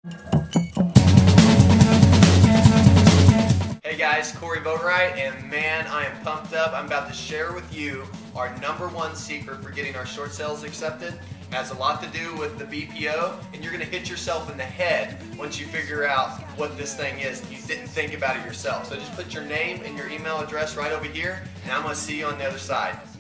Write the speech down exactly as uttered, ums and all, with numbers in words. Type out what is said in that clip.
Hey guys, Cory Boatright, and man, I am pumped up. I'm about to share with you our number one secret for getting our short sales accepted. It has a lot to do with the B P O, and you're going to hit yourself in the head once you figure out what this thing is. You didn't think about it yourself. So just put your name and your email address right over here, and I'm going to see you on the other side.